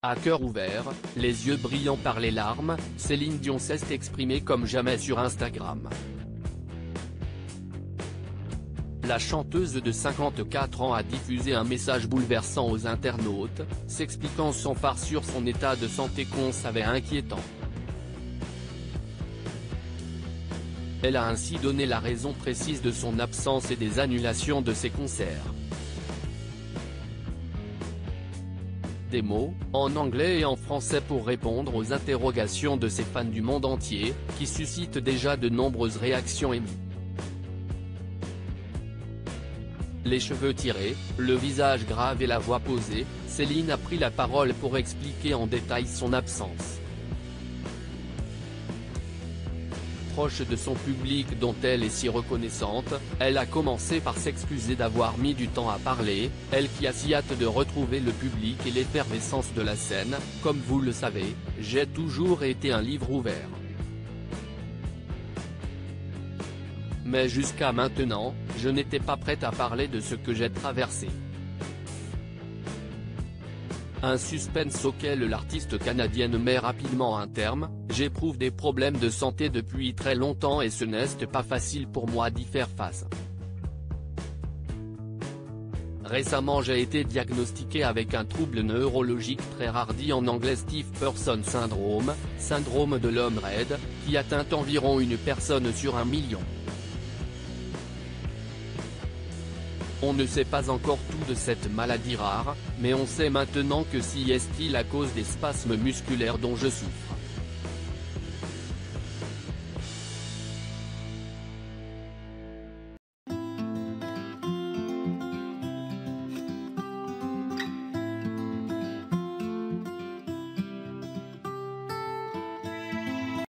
À cœur ouvert, les yeux brillants par les larmes, Céline Dion s'est exprimée comme jamais sur Instagram. La chanteuse de 54 ans a diffusé un message bouleversant aux internautes, s'expliquant sans fard sur son état de santé qu'on savait inquiétant. Elle a ainsi donné la raison précise de son absence et des annulations de ses concerts. Des mots, en anglais et en français pour répondre aux interrogations de ses fans du monde entier, qui suscitent déjà de nombreuses réactions émues. Les cheveux tirés, le visage grave et la voix posée, Céline a pris la parole pour expliquer en détail son absence. Proche de son public dont elle est si reconnaissante, elle a commencé par s'excuser d'avoir mis du temps à parler, elle qui a si hâte de retrouver le public et l'effervescence de la scène. Comme vous le savez, j'ai toujours été un livre ouvert. Mais jusqu'à maintenant, je n'étais pas prête à parler de ce que j'ai traversé. Un suspense auquel l'artiste canadienne met rapidement un terme. J'éprouve des problèmes de santé depuis très longtemps et ce n'est pas facile pour moi d'y faire face. Récemment j'ai été diagnostiqué avec un trouble neurologique très rare dit en anglais Stiff Person Syndrome, syndrome de l'homme raide, qui atteint environ une personne sur 1 million. On ne sait pas encore tout de cette maladie rare, mais on sait maintenant que si est-il à cause des spasmes musculaires dont je souffre.